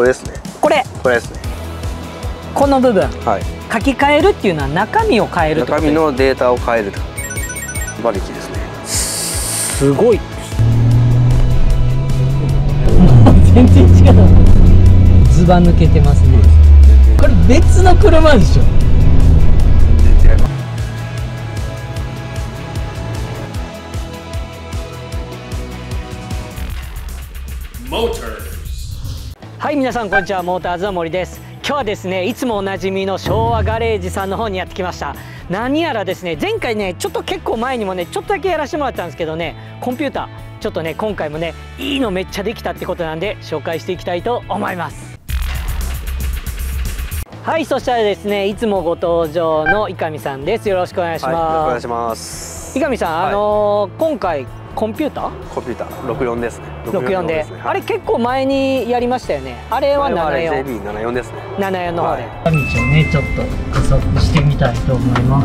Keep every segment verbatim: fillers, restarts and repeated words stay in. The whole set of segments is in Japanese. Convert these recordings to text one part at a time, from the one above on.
これですね。 これこれですね。 この部分、 はい。 書き換えるっていうのは中身を変えるってことですか？ 中身のデータを変えると。馬力ですね。 すごい。全然違う。ずば抜けてますね。これ別の車でしょ。 全然違います。 モーターズ。はい、皆さんこんにちは。モーターズの森です。今日はですね、いつもおなじみの昭和ガレージさんの方にやってきました。何やらですね、前回ねちょっと結構前にもねちょっとだけやらせてもらったんですけどね、コンピューターちょっとね今回もねいいのめっちゃできたってことなんで紹介していきたいと思います。はい、そしたらですね、いつもご登場の伊上さんです。よろしくお願いします。 はい、よろしくお願いします。 伊上さん、はい、あのー、今回コンピューターコンピューターろくじゅうよんですね。 ろくじゅうよんで、はい、あれ結構前にやりましたよね。あれはななじゅうよんジェービーななじゅうよん ですね。 ななじゅうよんの方で、はい、道をねちょっと加速してみたいと思います。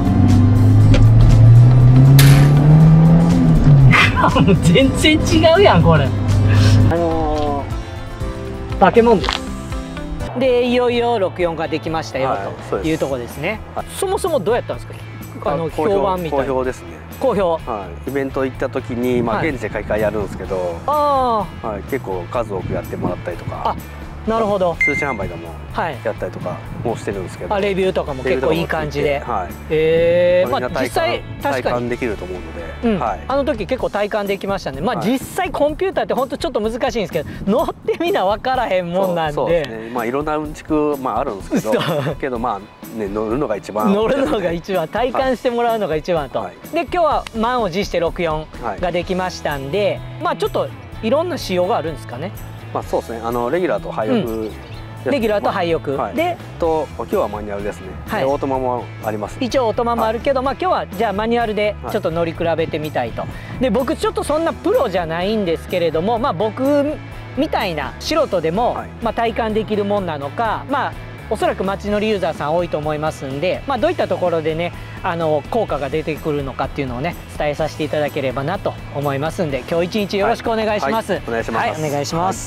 もう全然違うやんこれ。あのー、化け物です。でいよいよろくじゅうよんができましたよ、はい、というところですね。はい、そもそもどうやったんですか？あの評判みたいな。 好評ですね。 好評。 はい。イベント行った時にまあ現地で買い替えやるんですけど、 ああ、 はい、結構数多くやってもらったりとか。あ、 なるほど。 通信販売でもやったりとかもしてるんですけど、 あ、レビューとかも結構いい感じで、 はい、 ええ、まあ実際確かに体感できると思うので、 うん、はい、あの時結構体感できましたね。まあ実際コンピューターって本当ちょっと難しいんですけど、乗ってみな分からへんもんなんで、そうですね、まあいろんなうんちくまああるんですけど、けどまあね乗るのが一番乗るのが一番体感してもらうのが一番と、はい、で今日は満を持してろくじゅうよんができましたんで、はい、まあちょっといろんな仕様があるんですかね。まあそうですね、あのレギュラーと廃屋、うん、 レギュラーと廃屋、 はい、 でと今日はマニュアルですね、はい、オートマもあります。 一応オートマもあるけど、はい、まあ今日はじゃあマニュアルでちょっと乗り比べてみたいと。で僕ちょっとそんなプロじゃないんですけれども、まあ僕みたいな素人でも、はい、まあ体感できるもんなのか、まあおそらく街乗りユーザーさん多いと思いますんで、まあどういったところでねあの効果が出てくるのかっていうのをね伝えさせていただければなと思いますんで、今日一日よろしくお願いします。 お願いします。 はい、お願いします。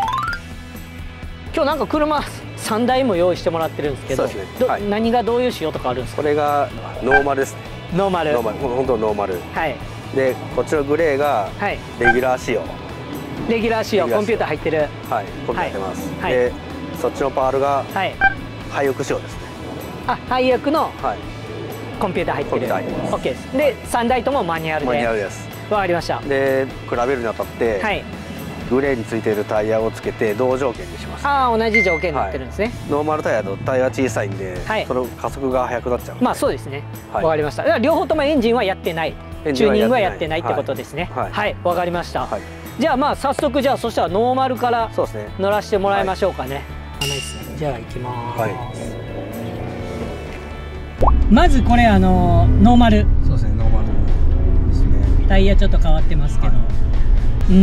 今日なんか車さんだいも用意してもらってるんですけど、はい、何がどういう仕様とかあるんですか？ これがノーマルですね。 ノーマル。 ノーマル、本当ノーマル。 はい。でこっちのグレーがレギュラー仕様。 レギュラー仕様、コンピューター入ってる。 はい、コンピューター入ってます。はい、でそっちのパールが廃屋仕様ですね。 あ、廃屋のコンピューター入ってる。オッケーです。でさんだいともマニュアルで。 マニュアルです。 わかりました。 で比べるにあたって。はい。グレーについているタイヤをつけて同条件にします。 ああ、同じ条件になってるんですね。はい、 ノーマルタイヤとタイヤ小さいんで、はい、その加速が速くなっちゃう。 まあそうですね。わ、はい、かりました。だから両方ともエンジンはやってない、チューニングはやってないってことですね。はい、はい、わかりました。はい、じゃあまあ早速じゃあそしたらノーマルから乗らせてもらいましょうかね。はい、ないですね。じゃあ行きます。はい、まずこれあのノーマル。そうですね、ノーマルですね。タイヤちょっと変わってますけど、はい、うん。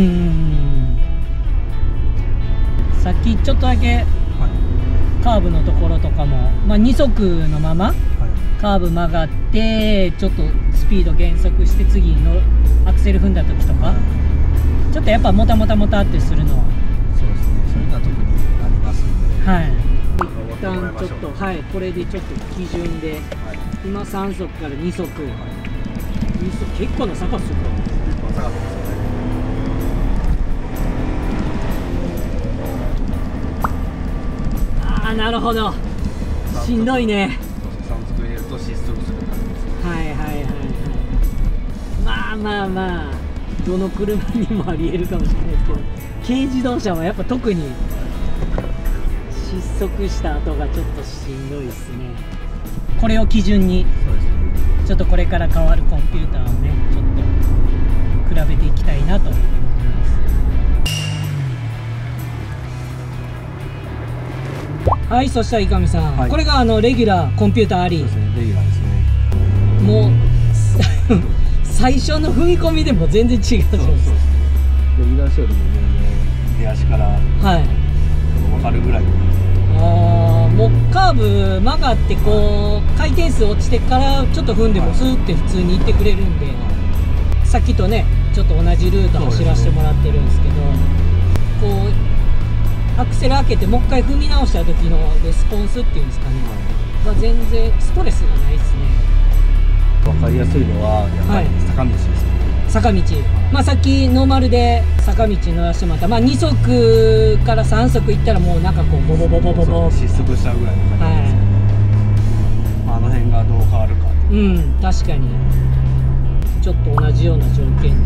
さっきちょっとだけカーブのところとかも、まあ、に速のままカーブ曲がってちょっとスピード減速して次のアクセル踏んだ時とかちょっとやっぱもたもたもたってするのはそうですね、そういうのは特にありますので、 はい、一旦ちょっと、はい、これでちょっと基準で、はい、今さん速からに速、はい、に速結構な坂っすよ。結構な坂っすよ。あ、なるほど。しんどいね。 さん速入れると失速する感じです。 はいはいはいはい。まあまあまあどの車にもありえるかもしれないですけど、軽自動車はやっぱ特に失速した後がちょっとしんどいですね。これを基準にちょっとこれから変わるコンピューターをねちょっと比べていきたいなと思います。はい、そしたら伊上さん、はい、これがあのレギュラーコンピューターあり。そうですね、レギュラーですね。もう最初の踏み込みでも全然違うじゃないですか。レギュラー仕様でも全然出足から分かるぐらい。 ああ、もうカーブ曲がってこう回転数落ちてからちょっと踏んでもスーって普通に行ってくれるんで、はい、さっきとねちょっと同じルート走らせてもらってるんですけど、こうアクセル開けてもう一回踏み直した時のレスポンスっていうんですかね、が全然ストレスがないですね。 分かりやすいのはやっぱり坂道ですね、はい、 坂道、まあさっきノーマルで坂道乗らせてもらった、まあに速からさん速いったらもうなんかこうボボボボボボ失速したぐらいの感じですけど、はい、あの辺がどう変わるかっていう。 うん、確かにちょっと同じような条件で。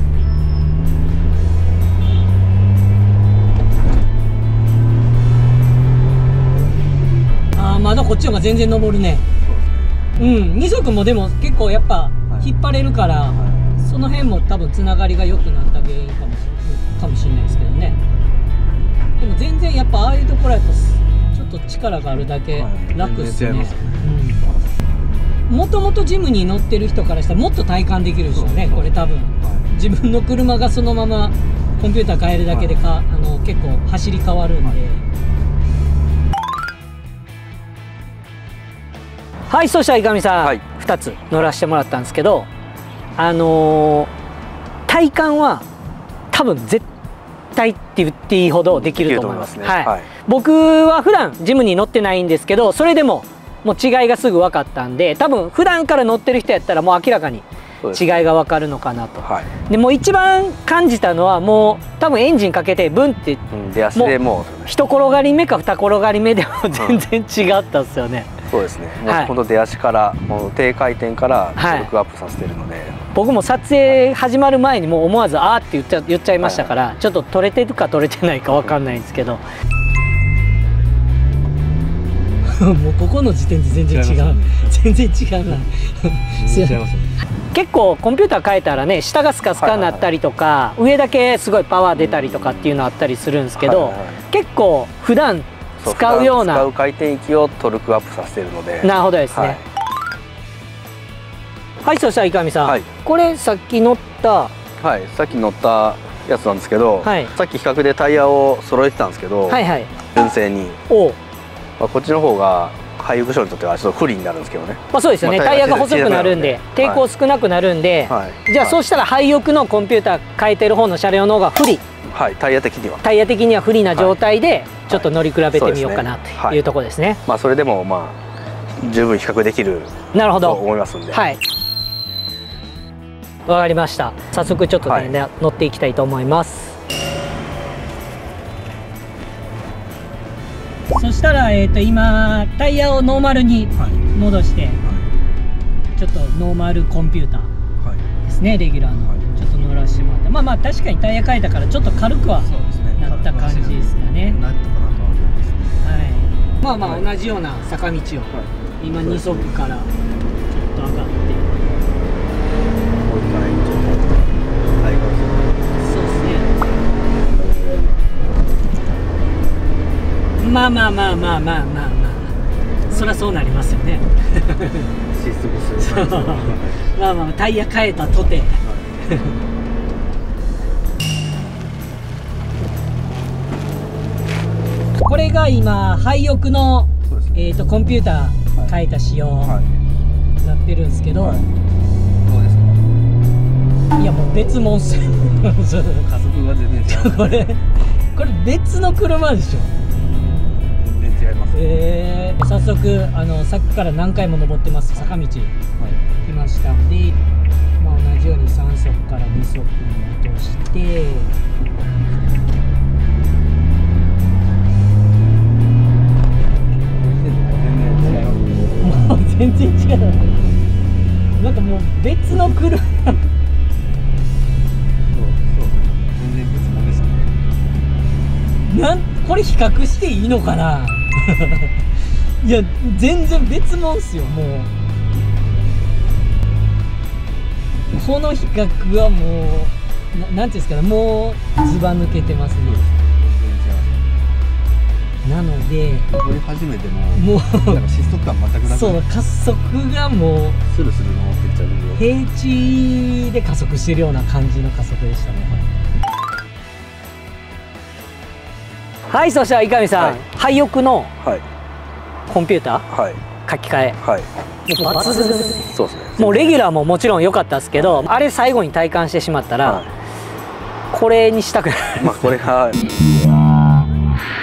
ああ、まだこっちの方が全然登るね。うん、に速もでも結構やっぱ引っ張れるから、はい、その辺も多分つながりが良くなった原因かもしれかもしれないですけどね。でも全然やっぱああいうところやとちょっと力があるだけ楽っすね。もともとジムに乗ってる人からしたらもっと体感できるでしょうね、これ多分。自分の車がそのままコンピューター変えるだけでか、はい、あの結構走り変わるんで。はい、はい、そしたら伊上さん、はい、ふたつ乗らせてもらったんですけど、あのー、体感は多分絶対って言っていいほどできると思います。僕は普段ジムに乗ってないんですけど、それでももう違いがすぐ分かったんで、多分普段から乗ってる人やったらもう明らかに違いが分かるのかなと。はい、でもう一番感じたのはもう多分エンジンかけてブンって、うん、出足でもう一転がり目か二転がり目でも全然違ったんですよね。 そうですね。もうこの出足からもう低回転からトルクアップさせてるので、はい、僕も撮影始まる前にもう思わず「あー」って言っちゃ言っちゃいましたから、はい、ちょっと取れてるか取れてないか分かんないんですけどもうここの時点で全然違う、ね、全然違うな結構コンピューター変えたらね、下がスカスカになったりとか、上だけすごいパワー出たりとかっていうのあったりするんですけど、結構普段使うような使う回転域をトルクアップさせてるので。 なるほどですね。はい、はい、そしたら伊上さん、はい、これさっき乗ったはい、 さっき乗ったやつなんですけど、はい、さっき比較でタイヤを揃えてたんですけど、はいはい、純正にお、まあ、こっちの方がハイユクションにとってはちょっと不利になるんですけどね。 まあそうですよね、タイヤが細くなるんで抵抗少なくなるんで、はい、じゃあそうしたらハイユクのコンピューター変えてる方の車両の方が不利、 はい、タイヤ的にはタイヤ的には不利な状態でちょっと乗り比べてみようかなというところですね。 まあそれでもまあ十分比較できると思いますんで。はい、 わかりました。早速ちょっとね、はい、乗っていきたいと思います。そしたら、えー、と今タイヤをノーマルに戻して、はい、ちょっとノーマルコンピューターですね、はい、レギュラーの、はい、ちょっと乗らせてもらって、まあまあ確かにタイヤ変えたからちょっと軽くはなった感じですかね。まあまあ同じような坂道を今に速からちょっと上がって。まあまあまあまあまあまあまあ、そりゃそうなりますよね失速するまあまあタイヤ変えたとて、はい、これが今ハイヨクの、ね、えーとコンピューター変えた仕様になってるんですけど、はいはい、どうですか？いやもう別物っすよ加速が全然違うこれこれ別の車でしょ。えー、早速あのさっきから何回も登ってます坂道、はい、来ましたんで、まあ、同じようにさん速からに速に落としてもう全然違うなんかもう別の車そうそう全然別物ですね。 なんこれ比較していいのかないや全然別物っすよ。もうこの比較はもう な, なんていうんですかね、もうずば抜けてますね。なので乗り始めてももうなんか失速感全くなくなそう加速がもうスルスル回ってっちゃうんで平地で加速してるような感じの加速でしたね。はい、そしたら伊上さん、はい、ハイヨクのコンピューター、はい、書き換え、はい、もう抜群ですね。そうですね。もうレギュラーももちろん良かったですけど、あれ最後に体感してしまったら、はい、これにしたくない。 まあこれが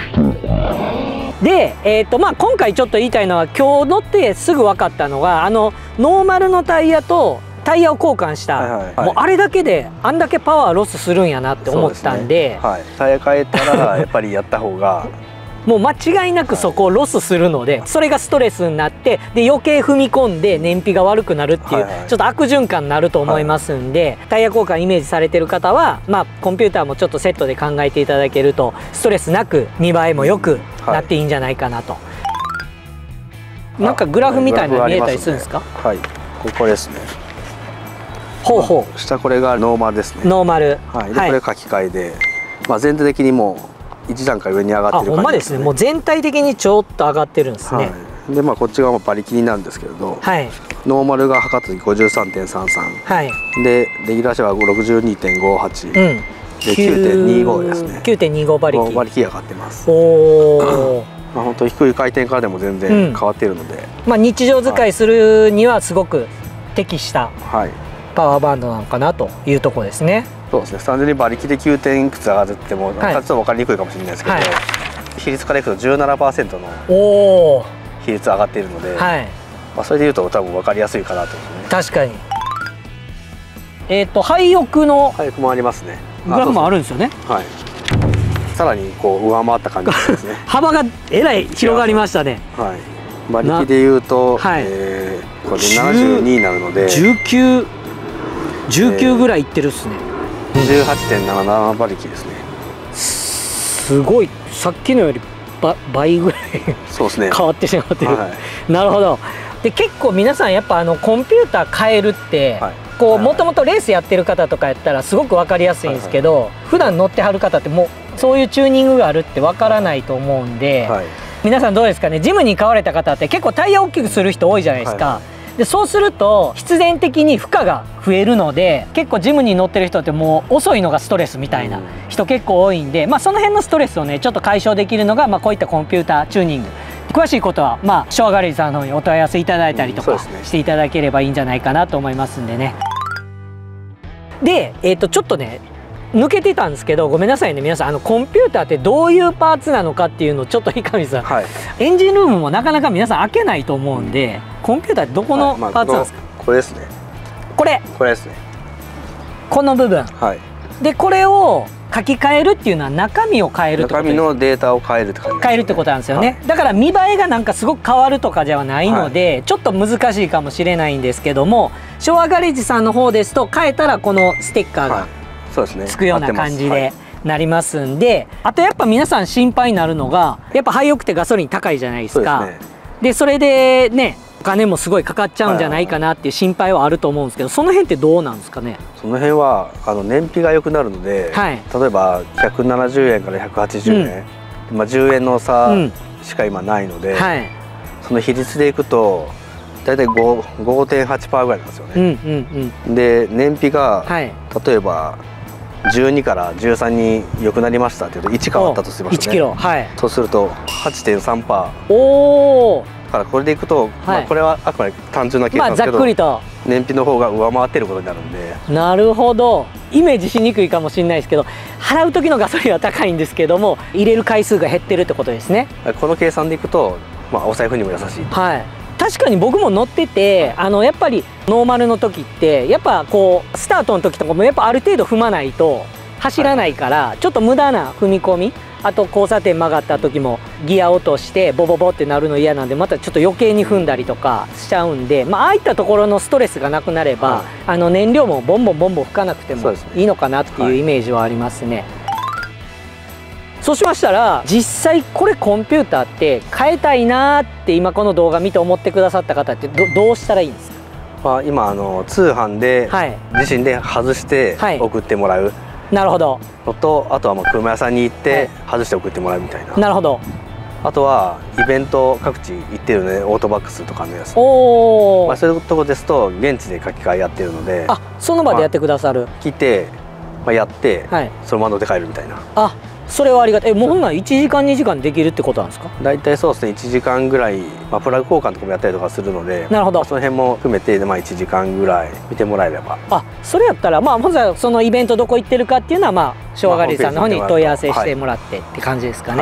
で、えーとまあ、今回ちょっと言いたいのは、今日乗ってすぐ分かったのが、あのノーマルのタイヤとタイヤを交換した、はいはいはい、もうあれだけであんだけパワーロスするんやなって思ったんで、 ね、はい、タイヤ変えたらやっぱりやった方がもう間違いなくそこをロスするので、それがストレスになって、で余計踏み込んで燃費が悪くなるっていうちょっと悪循環になると思いますんで、タイヤ交換イメージされてる方は、まあ、コンピューターもちょっとセットで考えていただけるとストレスなく見栄えも良くなっていいんじゃないかなと。なんかグラフみたいなの見えたりするんですか？ はい、ここですね。 ほうほう。 下これがノーマルですね。 ノーマル。 はい。でこれ書き換えで、まあ全体的にもう一段階上に上がってる感じですね。 あ、ほんまですね。もう全体的にちょっと上がってるんですね。 はい、でまあこっち側も馬力になるんですけれど、 はい、 ノーマルが測った時 ごじゅうさんてんさんさん、はい、でレギュラー車は ろくじゅうにてんごはち、うん、で きゅうてんにご ですね。 きゅうてんにご 馬力。 馬力上がってます。 おお。 まあ本当低い回転からでも全然変わっているので、うん、 まあ日常使いするにはすごく適したパワーバンドなのかなというところですね。 そうですね。単純に馬力できゅうてんいくつ上がっても、はい、ちょっと分かりにくいかもしれないですけど、はい、比率からいくと じゅうななパーセント の比率上がっているので、はい、まあそれでいうと多分分かりやすいかなと思いますね。 確かに。えっと廃屋の廃屋もありますね。 グラフもあるんですよね。 はい。さらにこう上回った感じですね。 幅がえらい広がりましたね。 はい。馬力でいうと、はい、えー、これななじゅうにになるので、 じゅうきゅう、じゅうきゅうぐらいいってるっすね。 じゅうはちてんななな馬力ですね。 すごい、さっきのよりば倍ぐらいそうですね。変わってしまってる。はい、なるほど。で結構皆さんやっぱあのコンピューター変えるって、はい、こうもともとレースやってる方とかやったらすごく分かりやすいんですけど、はいはい、普段乗ってはる方ってもうそういうチューニングがあるって分からないと思うんで、はい、皆さんどうですかね。ジムに買われた方って結構タイヤ大きくする人多いじゃないですか。はい、でそうすると必然的に負荷が増えるので、結構ジムに乗ってる人ってもう遅いのがストレスみたいな人結構多いんで、まあ、その辺のストレスをねちょっと解消できるのが、まあ、こういったコンピューターチューニング。詳しいことは、まあ、ショアガレージさんの方にお問い合わせいただいたりとかしていただければいいんじゃないかなと思いますんでね。で、えー、とちょっとね抜けてたんですけど、ごめんなさいね皆さん、あのコンピューターってどういうパーツなのかっていうのをちょっと三上さん、はい、エンジンルームもなかなか皆さん開けないと思うんで、コンピューターってどこのパーツなんですか？はい、まあ、 これですね。 これこれですね。 この部分、 はい、 でこれを書き換えるっていうのは中身を変えるってことです。 中身のデータを変えるって感じですね。 変えるってことなんですよね。はい、だから見栄えがなんかすごく変わるとかではないので、はい、ちょっと難しいかもしれないんですけども、ショアガレージさんの方ですと変えたらこのステッカーがつくような感じでなりますんで、あとやっぱ皆さん心配になるのがやっぱ廃屋ってガソリン高いじゃないですか。そうですね。でそれでねお金もすごいかかっちゃうんじゃないかなっていう心配はあると思うんですけど、その辺ってどうなんですかね。 その辺はあの燃費が良くなるので、はい、例えばひゃくななじゅうえんからひゃくはちじゅうえん、うん、まあじゅうえんの差しか今ないので、うん、はい、その比率でいくと大体 ごてんはちパーセント ぐらいなんですよね。うんうんうん、で燃費が、はい、例えばじゅうにからじゅうさんに良くなりましたっていうといち変わったとしますね。いちキロ、はい、そうすると はちてんさんパーセント。おお。だからこれでいくと、はい、まあこれはあくまで単純な計算ですけど、まあざっくりと燃費の方が上回ってることになるんで。なるほど。イメージしにくいかもしれないですけど、払う時のガソリンは高いんですけども入れる回数が減ってるってことですね。この計算でいくと、まあ、お財布にも優しい。はい、確かに僕も乗ってて、あのやっぱりノーマルの時ってやっぱこうスタートの時とかもやっぱある程度踏まないと走らないから、はい、ちょっと無駄な踏み込み、あと交差点曲がった時もギア落としてボボボってなるの嫌なんで、またちょっと余計に踏んだりとかしちゃうんで、まあああいったところのストレスがなくなれば、はい、あの燃料もボンボンボンボン吹かなくてもいいのかなっていうイメージはありますね。はい、そうしましたら実際これコンピューターって変えたいなって今この動画見て思ってくださった方って ど, どうしたらいいんですか？まあ今あの通販で自身で外して送ってもらう、はい、なるほどのと、あとはまあ車屋さんに行って外して送ってもらうみたいな。なるほど。あとはイベント各地行ってるね、オートバックスとかのやつ。おお。まあそういうとこですと現地で書き換えやってるので、あ、その場でやってくださる。まあ、来て、まあ、やって、はい、そのまま乗って帰るみたいな。あ、それはありがたい。え、もうほんならいちじかんにじかんでできるってことなんですか？大体そうですね、いちじかんぐらい、まあ、プラグ交換とかもやったりとかするので、なるほど、まあ、その辺も含めて、まあ、いちじかんぐらい見てもらえれば。あ、それやったらまあまずはそのイベントどこ行ってるかっていうのはまあショアガレージさんの方に問い合わせしてもらってって感じですかね。はい、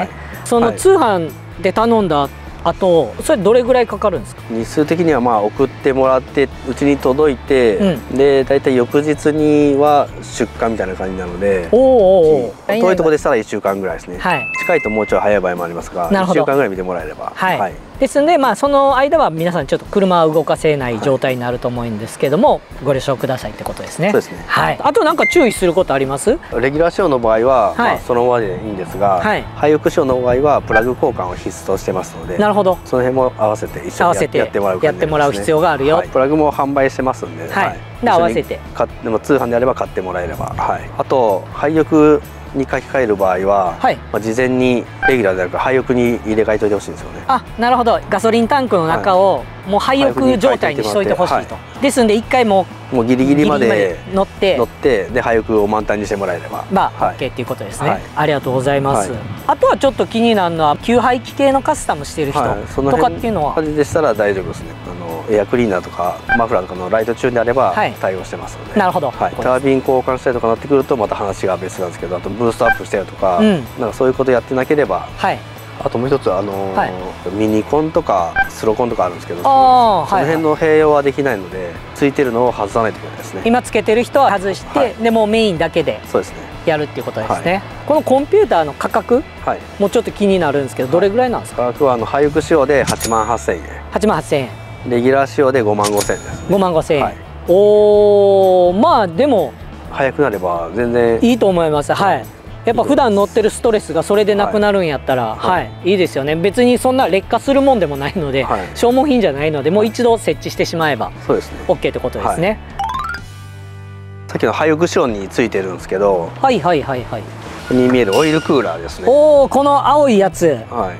その通販で頼んだあとそれどれぐらいかかるんですか？ 日数的にはまあ送ってもらってうちに届いて、うん、で大体翌日には出荷みたいな感じなので、おおお遠いところでしたらいっしゅうかんぐらいですね、はい、近いともうちょい早い場合もありますが、いっしゅうかんぐらい見てもらえれば。はい、はい、 ですので、まあ、その間は皆さんちょっと車は動かせない状態になると思うんですけども、はい、ご了承くださいってことですね。そうですね。はい。あとなんか注意することあります？ レギュラー仕様の場合は、はい、まあそのままでいいんですが、はい、ハイオク仕様の場合はプラグ交換を必須としてますので、なるほど。その辺も合わせて一緒に や, やってもらう感じですね。やってもらう必要があるよ。はい、プラグも販売してますんで、はい。で合わせて。でも通販であれば買ってもらえれば、はい。あとハイオクに書き換える場合は、はい、まあ事前にレギュラーであるから廃屋に入れ替えといてほしいんですよね。 あ、なるほど。ガソリンタンクの中をもう廃屋状態にしといてほしいと。はい、ですんで一回ももうギリギリまで乗って乗ってで廃屋を満タンにしてもらえればまあ OK っていうことですね。はい、ありがとうございます。はい、あとはちょっと気になるのは給排気系のカスタムしている人とかっていうのは、 はい、でしたら大丈夫ですね。あのエアクリーナーとかマフラーとかのライトチューンであれば対応してますので、はい、なるほど、はい、タービン交換したりとかなってくるとまた話が別なんですけど、あとブーストアップしたりとか、うん、なんかそういうことやってなければ、はい、あともう一つあのーはい、ミニコンとかスロコンとかあるんですけど、その辺の併用はできないので、ついてるのを外さないといけないですね。 今つけてる人は外して、はい、でもメインだけでやるっていうことですね。はい、このコンピューターの価格、はい、もうちょっと気になるんですけど、どれぐらいなんですか？ 価格はあの廃屋仕様ではちまんはっせんえん、 はちまんはっせんえん、 レギュラー仕様でごまんごせんえんです、ね。 ごまんごせんえん、はい、おお、まあでも早くなれば全然いいと思います。はい、やっぱ普段乗ってるストレスがそれでなくなるんやったら、はい、はいはい、いいですよね。別にそんな劣化するもんでもないので、はい、消耗品じゃないので、もう一度設置してしまえば OK ってことですね。はい、 さっきの廃屋仕様についてるんですけど、 はいはいはいはい、 ここに見えるオイルクーラーですね。 おお、この青いやつ、 はい、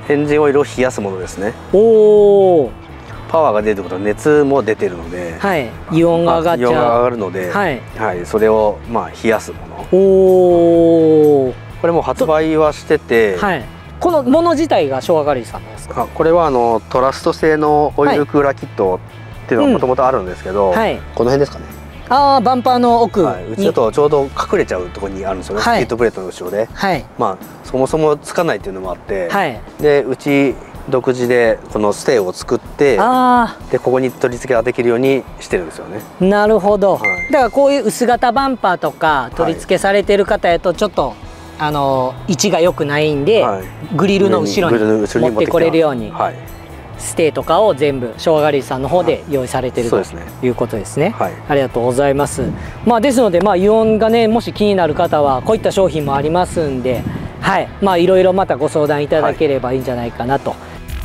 エンジンオイルを冷やすものですね。おお、パワーが出るってことは熱も出てるので、はい、イオンが上がっちゃう、イオンが上がるので、はい、はい、それをまあ冷やすもの。おお、これも発売はしてて、はい、 このもの自体が昭和ガレージさんですか？ これはあのトラスト製のオイルクーラーキットっていうのがもともとあるんですけど、はい、この辺ですかね。 ああ、バンパーの奥、 はい、うちだとちょうど隠れちゃうところにあるんですよね、はい、スキットプレートの後ろで、はい、まあそもそもつかないっていうのもあって、はい、でうち独自でこのステーを作って、あでここに取り付けができるようにしてるんですよね。 なるほど、はい、だからこういう薄型バンパーとか取り付けされてる方やとちょっと、はい、あの位置が良くないんで、はい、グリルの後ろに持ってこれるように、はい、ステーとかを全部昭和ガレージさんの方で用意されてる、はい、ということですね。はい、ありがとうございます。まあですので、まあイオンがねもし気になる方はこういった商品もありますんで、はい、まあいろいろまたご相談いただければいいんじゃないかなと。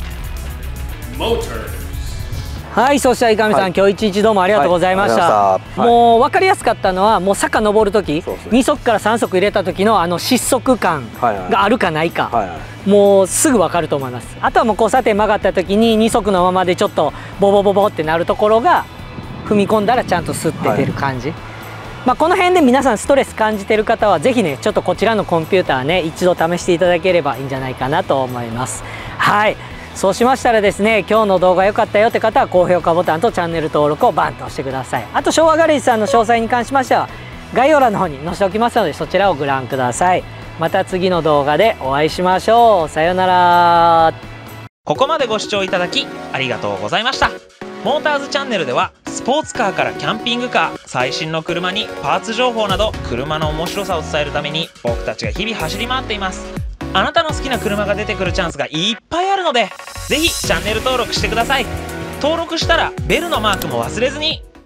はい、そしたら井上さん、はい、今日一日どうもありがとうございました。はい、もう分かりやすかったのは、もう坂登る時、ね、に足からさん足入れた時のあの失速感があるかないか、もうすぐ分かると思います。あとはもう交差点曲がった時にに足のままでちょっとボボボボってなるところが踏み込んだらちゃんとスッて出る感じ、はい、まあこの辺で皆さんストレス感じてる方はぜひねちょっとこちらのコンピューターね一度試していただければいいんじゃないかなと思います。はい、そうしましたらですね、今日の動画良かったよって方は高評価ボタンとチャンネル登録をバンと押してください。あと昭和ガレージさんの詳細に関しましては概要欄の方に載せておきますので、そちらをご覧ください。また次の動画でお会いしましょう。さようなら。 ここまでご視聴いただきありがとうございました。モーターズチャンネルではスポーツカーからキャンピングカー、最新の車にパーツ情報など車の面白さを伝えるために僕たちが日々走り回っています。あなたの好きな車が出てくるチャンスがいっぱいあるので、ぜひチャンネル登録してください。登録したらベルのマークも忘れずに。